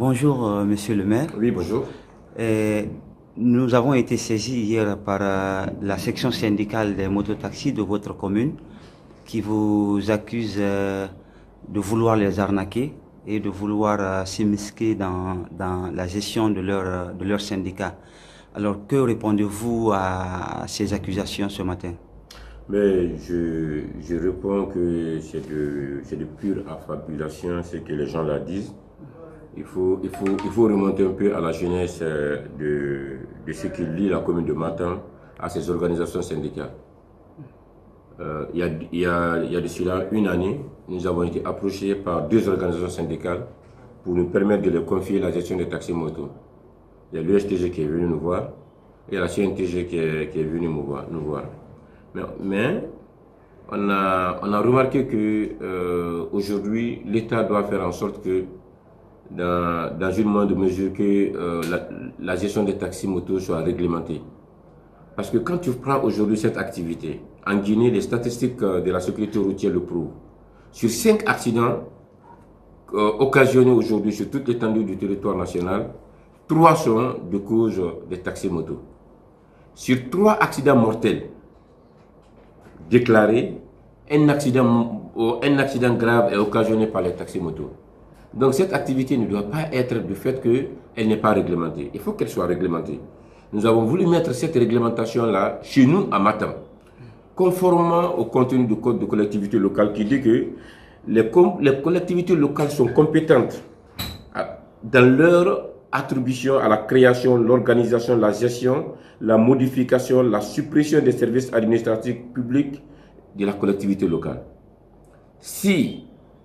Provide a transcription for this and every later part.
Bonjour, monsieur le maire. Oui, bonjour. Nous avons été saisis hier par la section syndicale des mototaxis de votre commune qui vous accuse de vouloir les arnaquer et de vouloir s'immiscer dans la gestion de leur syndicat. Alors, que répondez-vous à ces accusations ce matin? Mais je réponds que c'est de pure affabulation, ce que les gens là disent. Il faut remonter un peu à la jeunesse de ce qui lie la commune de Matam à ces organisations syndicales. Il y a de cela une année, nous avons été approchés par deux organisations syndicales pour nous permettre de leur confier la gestion des taxis motos. Il y a l'USTG qui est venu nous voir et la CNTG qui est venue nous voir. Mais on a remarqué que aujourd'hui, l'État doit faire en sorte que dans une moindre mesure que la gestion des taxis motos soit réglementée. Parce que quand tu prends aujourd'hui cette activité, en Guinée, les statistiques de la sécurité routière le prouvent. Sur 5 accidents occasionnés aujourd'hui sur toute l'étendue du territoire national, 3 sont de cause des taxis motos. Sur 3 accidents mortels déclarés, un accident grave est occasionné par les taxis motos. Donc cette activité ne doit pas être du fait qu'elle n'est pas réglementée. Il faut qu'elle soit réglementée. Nous avons voulu mettre cette réglementation-là chez nous à Matam, conformément au contenu du code de collectivité locale qui dit que les collectivités locales sont compétentes dans leur attribution à la création, l'organisation, la gestion, la modification, la suppression des services administratifs publics de la collectivité locale. Si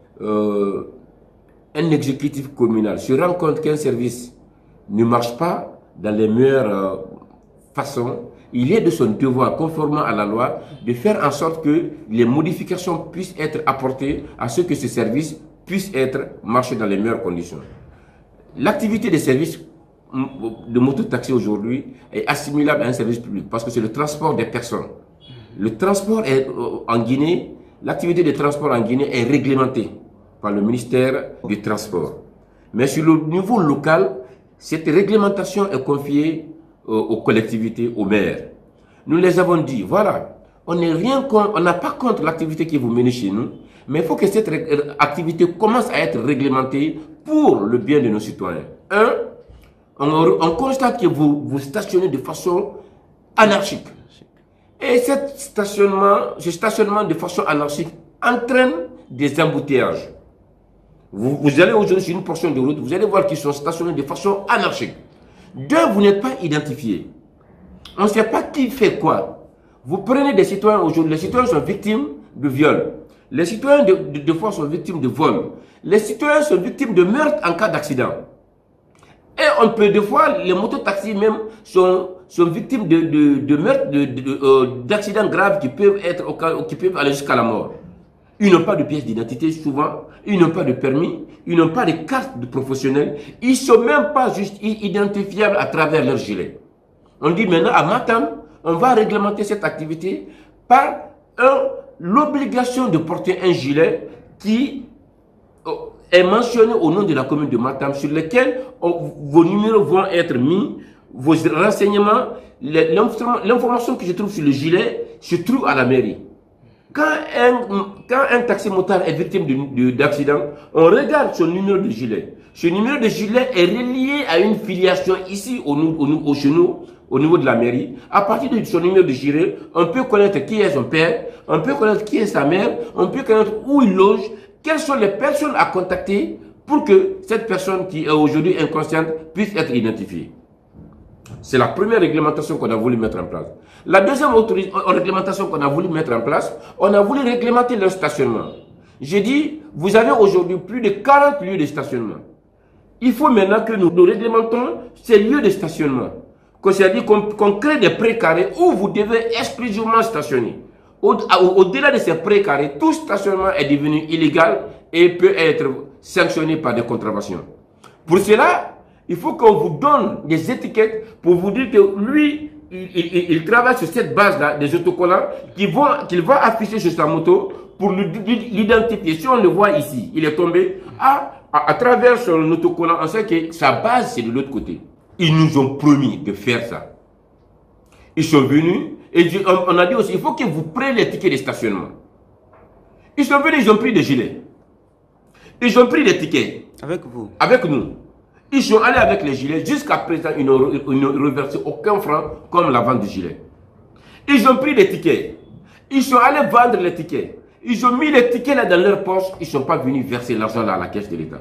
un exécutif communal se rend compte qu'un service ne marche pas dans les meilleures façons, il est de son devoir, conformément à la loi, de faire en sorte que les modifications puissent être apportées à ce que ce service puisse marcher dans les meilleures conditions. L'activité des services de mototaxi aujourd'hui est assimilable à un service public parce que c'est le transport des personnes. Le transport en Guinée, l'activité de transport en Guinée est réglementée par le ministère du Transport. Mais sur le niveau local, cette réglementation est confiée aux collectivités, aux maires. Nous les avons dit, voilà, on n'a pas contre l'activité que vous menez chez nous, mais il faut que cette activité commence à être réglementée pour le bien de nos citoyens. On constate que vous stationnez de façon anarchique. Et ce stationnement de façon anarchique entraîne des embouteillages. Vous allez aujourd'hui sur une portion de route, vous allez voir qu'ils sont stationnés de façon anarchique. Deux, vous n'êtes pas identifiés. On ne sait pas qui fait quoi. Vous prenez des citoyens aujourd'hui, les citoyens sont victimes de viol. Les citoyens de fois sont victimes de vol. Les citoyens sont victimes de meurtre en cas d'accident. Et on peut des fois, les mototaxis même sont victimes de meurtres, d'accidents graves qui peuvent aller jusqu'à la mort. Ils n'ont pas de pièce d'identité souvent, ils n'ont pas de permis, ils n'ont pas de carte de professionnel, ils ne sont même pas juste identifiables à travers leur gilet. On dit maintenant à Matam, on va réglementer cette activité par l'obligation de porter un gilet qui est mentionné au nom de la commune de Matam, sur lequel vos numéros vont être mis, vos renseignements, l'information que je trouve sur le gilet se trouve à la mairie. Quand un taxi-motard est victime d'accident, on regarde son numéro de gilet. Ce numéro de gilet est relié à une filiation ici chez nous, au niveau de la mairie. À partir de son numéro de gilet, on peut connaître qui est son père, on peut connaître qui est sa mère, on peut connaître où il loge, quelles sont les personnes à contacter pour que cette personne qui est aujourd'hui inconsciente puisse être identifiée. C'est la première réglementation qu'on a voulu mettre en place. La deuxième réglementation qu'on a voulu mettre en place, on a voulu réglementer leur stationnement. J'ai dit, vous avez aujourd'hui plus de 40 lieux de stationnement. Il faut maintenant que nous réglementons ces lieux de stationnement. C'est-à-dire qu'on crée des pré-carrés où vous devez exclusivement stationner. Au-delà de ces pré-carrés, tout stationnement est devenu illégal et peut être sanctionné par des contraventions. Pour cela, il faut qu'on vous donne des étiquettes pour vous dire que lui, il travaille sur cette base-là, des autocollants qu'il va afficher sur sa moto pour l'identifier. Si on le voit ici, il est tombé. Ah, à travers son autocollant, on sait que sa base, c'est de l'autre côté. Ils nous ont promis de faire ça. Ils sont venus et on a dit aussi, il faut que vous preniez les tickets de stationnement. Ils sont venus, ils ont pris des gilets. Ils ont pris des tickets. Avec vous? Avec nous. Ils sont allés avec les gilets. Jusqu'à présent, ils n'ont reversé aucun franc comme la vente du gilet. Ils ont pris des tickets. Ils sont allés vendre les tickets. Ils ont mis les tickets là dans leur poche. Ils ne sont pas venus verser l'argent là à la caisse de l'État.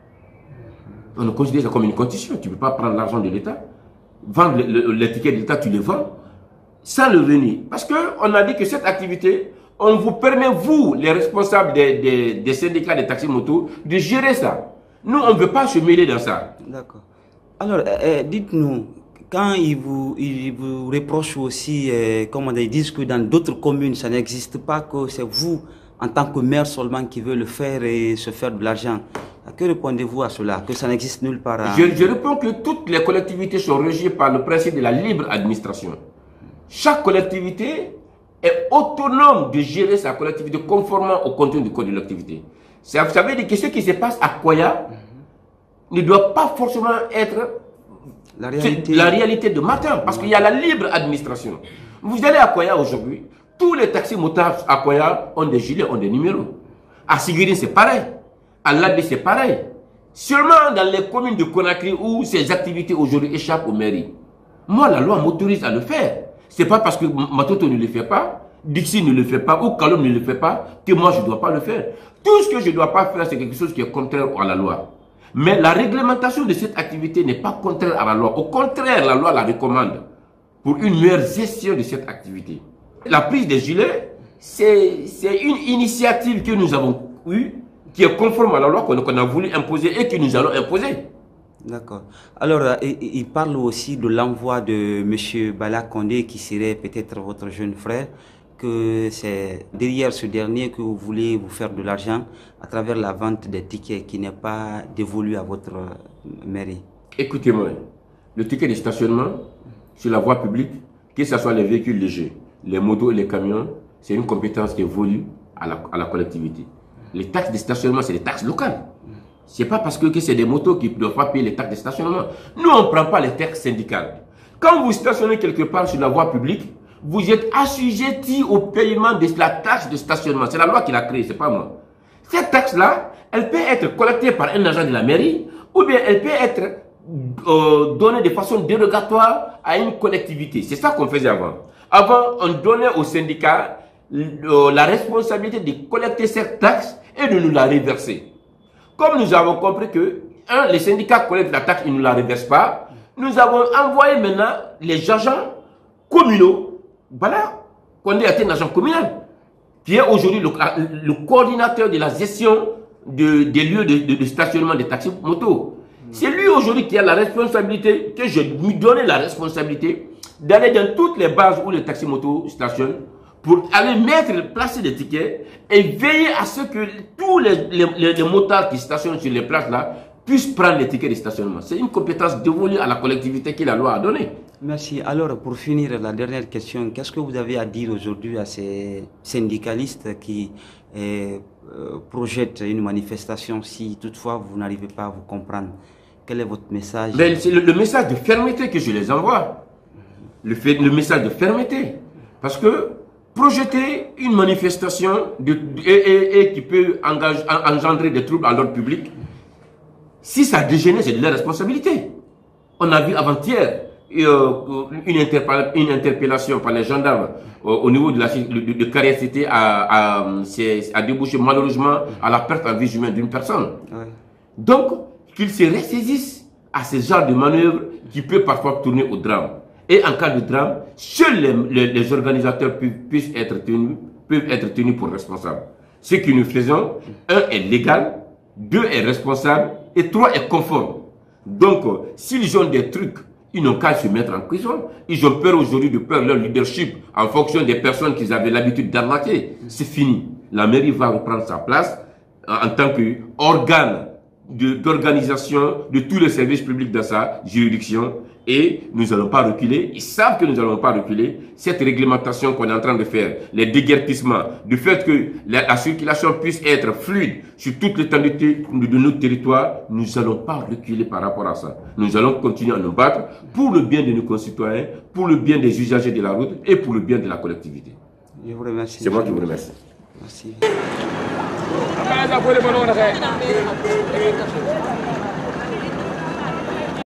On considère ça comme une condition. Tu ne peux pas prendre l'argent de l'État. Vendre les tickets de l'État, tu les vends sans le revenu. Parce qu'on a dit que cette activité, on vous permet, vous, les responsables des syndicats des taxis motos, de gérer ça. Nous, on ne veut pas se mêler dans ça. D'accord. Alors, dites-nous, quand ils vous reprochent aussi, comment ils disent que dans d'autres communes, ça n'existe pas, que c'est vous, en tant que maire seulement, qui veut le faire et se faire de l'argent. Que répondez-vous à cela? Que ça n'existe nulle part? Je réponds que toutes les collectivités sont régies par le principe de la libre administration. Chaque collectivité est autonome de gérer sa collectivité conformément au contenu du code de l'activité. Ça veut dire que ce qui se passe à Koya ne doit pas forcément être la réalité de matin, parce qu'il y a la libre administration. Vous allez à Koya aujourd'hui, tous les taxis motards à Koya ont des gilets, ont des numéros. À Sigiri, c'est pareil. À Labé, c'est pareil. Seulement dans les communes de Conakry où ces activités aujourd'hui échappent aux mairies. Moi, la loi m'autorise à le faire. Ce n'est pas parce que Matoto ne le fait pas, Dixie ne le fait pas, ou Kalom ne le fait pas, que moi je ne dois pas le faire. Tout ce que je ne dois pas faire, c'est quelque chose qui est contraire à la loi. Mais la réglementation de cette activité n'est pas contraire à la loi. Au contraire, la loi la recommande pour une meilleure gestion de cette activité. La prise des gilets, c'est une initiative que nous avons eue, qui est conforme à la loi qu'on a voulu imposer et que nous allons imposer. D'accord. Alors, il parle aussi de l'envoi de M. Bala Condé, qui serait peut-être votre jeune frère, que c'est derrière ce dernier que vous voulez vous faire de l'argent à travers la vente des tickets qui n'est pas dévolu à votre mairie. Écoutez-moi, le ticket de stationnement sur la voie publique, que ce soit les véhicules légers, les motos et les camions, c'est une compétence qui est voulue à la collectivité. Les taxes de stationnement, c'est des taxes locales. Ce n'est pas parce que c'est des motos qui ne doivent pas payer les taxes de stationnement. Nous, on ne prend pas les taxes syndicales. Quand vous stationnez quelque part sur la voie publique, vous êtes assujetti au paiement de la taxe de stationnement. C'est la loi qui l'a créée, ce n'est pas moi. Cette taxe-là, elle peut être collectée par un agent de la mairie ou bien elle peut être donnée de façon dérogatoire à une collectivité. C'est ça qu'on faisait avant. Avant, on donnait aux syndicats la responsabilité de collecter cette taxe et de nous la reverser. Comme nous avons compris que, les syndicats collectent la taxe, ils ne la reversent pas, nous avons envoyé maintenant les agents communaux. Voilà, Condé est un agent communal, qui est aujourd'hui le coordinateur de la gestion des lieux de stationnement des taxis motos. C'est lui aujourd'hui qui a la responsabilité, que je lui donnais la responsabilité, d'aller dans toutes les bases où les taxis motos stationnent, pour aller placer des tickets et veiller à ce que tous les motards qui stationnent sur les places là puissent prendre les tickets de stationnement. C'est une compétence dévolue à la collectivité que la loi a donnée. Merci. Alors, pour finir, la dernière question, qu'est-ce que vous avez à dire aujourd'hui à ces syndicalistes qui projettent une manifestation si toutefois vous n'arrivez pas à vous comprendre? Quel est votre message? C'est le message de fermeté que je les envoie. Le message de fermeté. Parce que projeter une manifestation et qui peut engendrer des troubles à l'ordre public, si ça dégénère, c'est de leur responsabilité. On a vu avant-hier une interpellation par les gendarmes au niveau de Carrière Cité a débouché malheureusement à la perte en vie humaine d'une personne. Ouais. Donc, qu'ils se ressaisissent à ce genre de manœuvre qui peut parfois tourner au drame. Et en cas de drame, seuls les organisateurs peuvent être tenus pour responsables. Ce que nous faisons, 1 est légal, 2 est responsable et 3 est conforme. Donc, s'ils ont des trucs, ils n'ont qu'à se mettre en prison. Ils ont peur aujourd'hui de perdre leur leadership en fonction des personnes qu'ils avaient l'habitude d'arnaquer. C'est fini. La mairie va reprendre sa place en tant qu'organe d'organisation de tous les services publics dans sa juridiction. Et nous n'allons pas reculer. Ils savent que nous n'allons pas reculer. Cette réglementation qu'on est en train de faire, les déguerpissements, du fait que la circulation puisse être fluide sur toute l'étendue de notre territoire, nous n'allons pas reculer par rapport à ça. Nous allons continuer à nous battre pour le bien de nos concitoyens, pour le bien des usagers de la route et pour le bien de la collectivité. Je vous remercie. C'est moi qui vous remercie. Merci.